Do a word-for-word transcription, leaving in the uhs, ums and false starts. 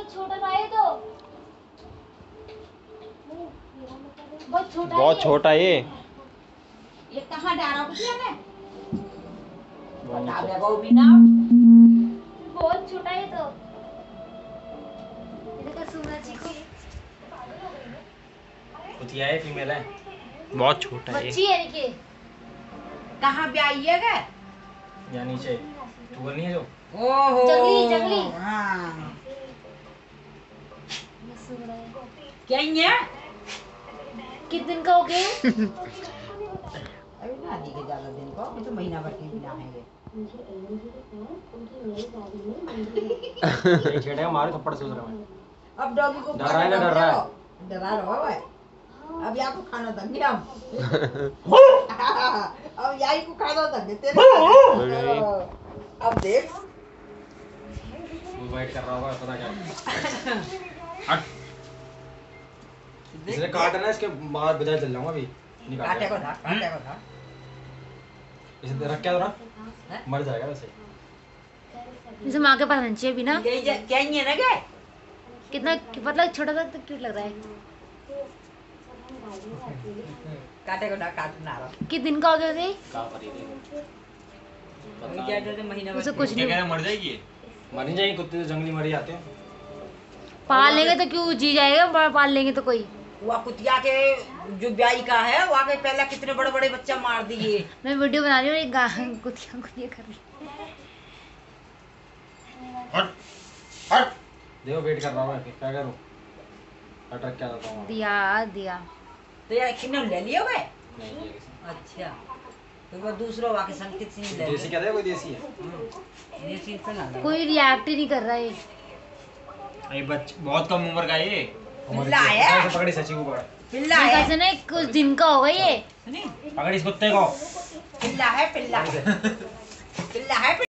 बहुत छोटा था ये तो, बहुत छोटा बहुत छोटा ये। ये कहाँ डाला कुटिया में? बता नीचे। दे वो भी ना। बहुत छोटा है तो। ये देखो सूरज जी को। कुतिया है फीमेल है। बहुत छोटा है। बच्ची है इनके। कहाँ ब्याई है गे? यहाँ नीचे टूर नहीं है जो। ओहो जंगली जंगली। हाँ ये सो रहा है। क्या ये? कितने दिन का हो गया? अभी ना दी के ज्यादा दिन को, अभी तो महीना भर की बिना है ये। ये छेड़ेगा मारे थप्पड़ से उधर में। अब डॉगी को डर रहा है ना, डर रहा है। डरा रहा है। अब यहाँ को खाना तक नहीं हम। अब यही को खाना तक नहीं तेरे। अब देख वो वेट कर रहा होगा पता क्या। हट। इसने काटा ना, इसके बाद बजाय चल जाऊंगा अभी। नहीं काटे को काटेगा। था, काटे को था। इसे रख क्या जरा मर जाएगा वैसे। जैसे माँ के पास रहनी चाहिए भी ना। ये ये- क्या ये ना क्या? कितना मतलब छोटा सा तो क्यूट लग रहा है। काटे को ना काटना रहा। कितने दिन का हो गया उसे? का परी रे। अभी क्या कहते महीना उसे भर कुछ क्या नहीं। कह रहे, मर जाएगी ये। मर नहीं जाएगी, कुत्ते तो जंगली मर ही आते हैं। पाल लेंगे तो क्यों जी जाएगा, बड़ा पाल लेंगे तो कोई। वहाँ कुतिया के जो ब्याई का है वहाँ के पहले कितने बड़े बड़े बच्चा मार दिए। मैं वीडियो बना रही हूँ, एक गा- कुतिया कुतिया कर रही हूँ। हट हट। देखो वेट कर रहा हूँ मैं, क्या करूँ। हट रख क्या देता हूँ। दिया दिया। तो यार किन्ने ले लिया वे? नहीं ये किसी। अच्छा तो वो दूसरा वहाँ के संकेत सिंह ले देसी क्या है, कोई देसी है। लिया। देसी से ना लगा। कोई रिएक्ट ही नहीं कर रहा है। ये बच्चा बहुत कम उम्र का है ये। पिल्ला है? पकड़ी सची को पकड़। पिल्ला मेरे ख्याल है। से ना कुछ दिन का होगा ये। सुनी? पकड़ इस कुत्ते को। पिल्ला है पिल्ला। पिल्ला है।